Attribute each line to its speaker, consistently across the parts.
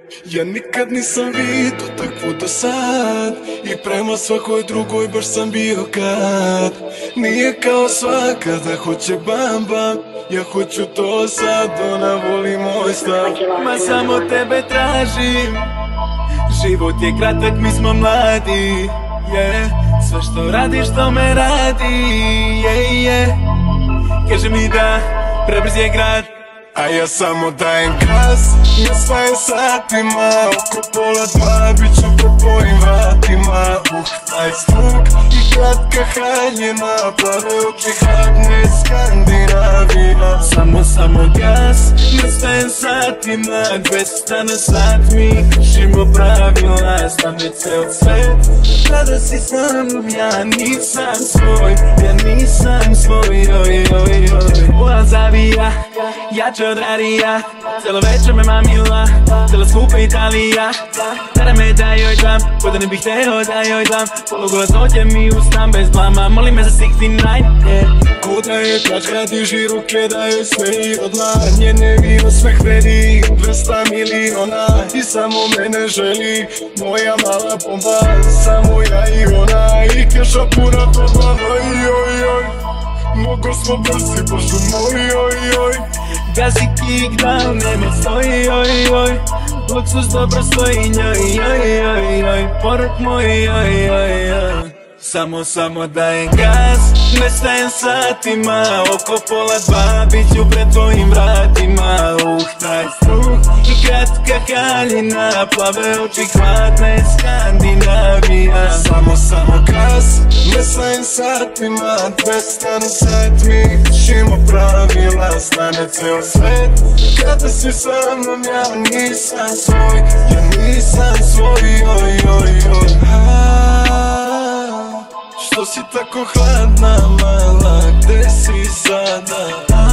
Speaker 1: Ja nikad nisam vidio takvu do sad I prema svakoj drugoj baš sam bio kad Nije kao svaka da hoće bam bam Ja hoću to sad, ona voli moj stav
Speaker 2: Ma samo tebe tražim Život je kratak, mi smo mladi Sve što radiš to me radi Kaže mi da prebrz je grad
Speaker 1: A ja samo dajem gas Ne stajem satima Oko pola dva bit ću po tvojim vratima Taj struk i kratka haljina Plave oči hladne Skandinavija
Speaker 2: Samo gas Ne stajem satima 200 na sat Mi kršimo pravila Stane ceo svet Kada si sa mnom ja nisam svoj Ja nisam svoj Ula zavija Jače od radija Celo večer me mamila Cela skupa Italija Tada me da joj dam Ko da ne bih teo da joj dam Polugolac noće mi ustam bez blama Moli me za 69
Speaker 1: Kuda je tačka diži ruke da joj sve i odla Njene vino smeh vredi 200 miliona I samo mene želi Moja mala bomba Samo ja i ona I keša puna toga Mnogo smo brzi božu moj
Speaker 2: Gazi kick down, nema stoji Luksus dobro stoji njoj Poruk moj Samo dajem gas Ne stajem satima Oko pola dva bit ću pred tvojim vratima Taj struk i kratka haljina Plave oči hladne Skandinavija
Speaker 1: Samo gas Ne stajem satima 200 na sat Mi kršimo pravila Stane ceo svet Kada si sa mnom ja nisam svoj Ja nisam svoj Što si tako hladna mala, gde si sada?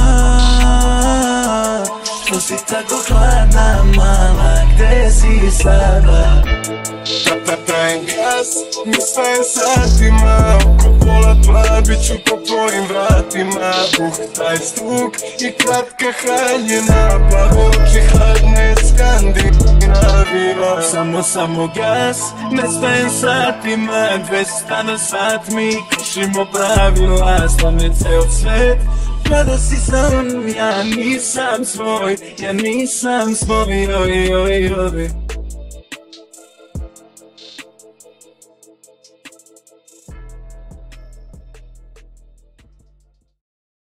Speaker 2: Što si tako hladna mala, gde si sada?
Speaker 1: Dajem gas, ne stajem satima Oko pola dva bit ću po tvojim vratima Taj struk i kratka haljina Plave oči hladne Skandinavija
Speaker 2: Samo gas, ne stajem satima 200 na sat mi kršimo pravila Stane ceo svet Kada si sa mnom ja nisam svoj Ja nisam svoj